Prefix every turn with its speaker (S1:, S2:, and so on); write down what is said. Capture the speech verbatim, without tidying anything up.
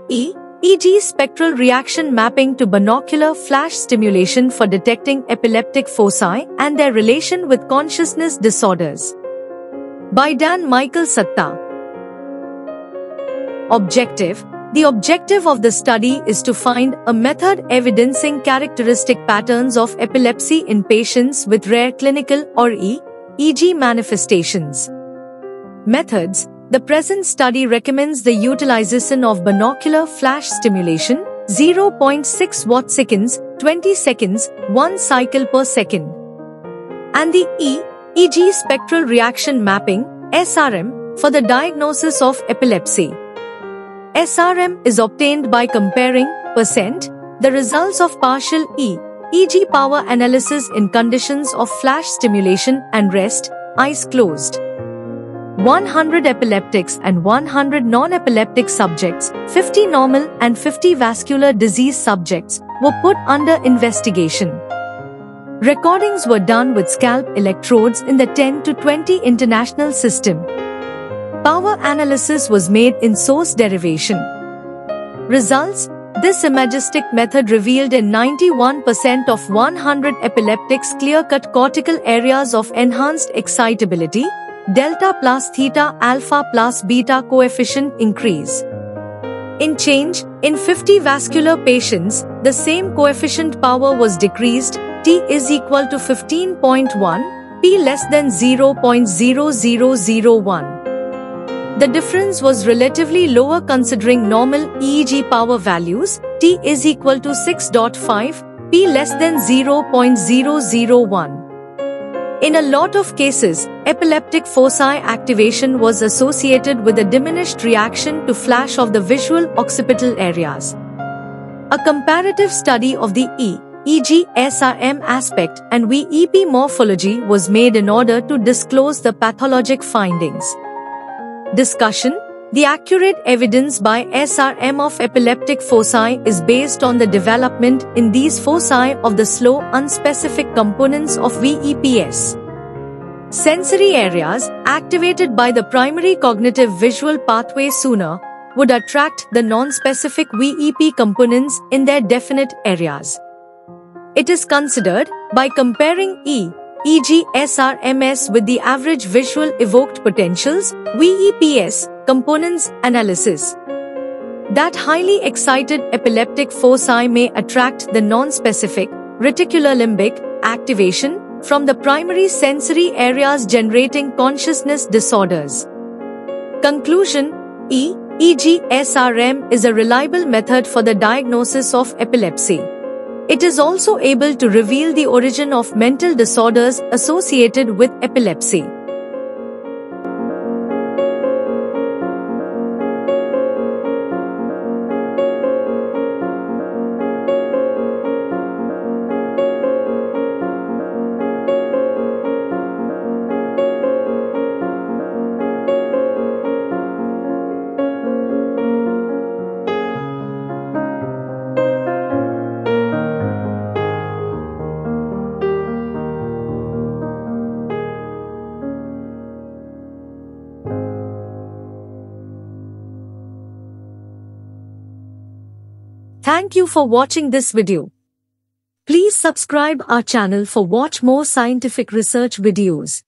S1: E. E G spectral reaction mapping to binocular flash stimulation for detecting epileptic foci and their relation with consciousness disorders. By Dan Michael Satta. Objective. The objective of the study is to find a method evidencing characteristic patterns of epilepsy in patients with rare clinical or E G manifestations. Methods. The present study recommends the utilization of binocular flash stimulation, zero point six watt-seconds, twenty seconds, one cycle per second, and the E G spectral reaction mapping, S R M, for the diagnosis of epilepsy. S R M is obtained by comparing percent the results of partial E G power analysis in conditions of flash stimulation and rest, eyes closed. one hundred epileptics and one hundred non-epileptic subjects, fifty normal and fifty vascular disease subjects, were put under investigation. Recordings were done with scalp electrodes in the ten to twenty international system. Power analysis was made in source derivation. Results. This imagistic method revealed in ninety-one percent of one hundred epileptics clear-cut cortical areas of enhanced excitability, delta plus theta alpha plus beta coefficient increase. In change, in fifty vascular patients, the same coefficient power was decreased, T is equal to fifteen point one, P less than zero point zero zero zero one. The difference was relatively lower considering normal E E G power values, T is equal to six point five, P less than zero point zero zero one. In a lot of cases, epileptic foci activation was associated with a diminished reaction to flash of the visual occipital areas. A comparative study of the E G S R M aspect and V E P morphology was made in order to disclose the pathologic findings. Discussion. The accurate evidence by S R M of epileptic foci is based on the development in these foci of the slow unspecific components of V E P S. Sensory areas, activated by the primary cognitive visual pathway sooner, would attract the non-specific V E P components in their definite areas. It is considered, by comparing E G S R M S with the average visual evoked potentials, V E P S, components analysis, that highly excited epileptic foci may attract the non-specific reticulolimbic activation from the primary sensory areas generating consciousness disorders. Conclusion. E G S R M is a reliable method for the diagnosis of epilepsy. It is also able to reveal the origin of mental disorders associated with epilepsy. Thank you for watching this video. Please subscribe our channel for watch more scientific research videos.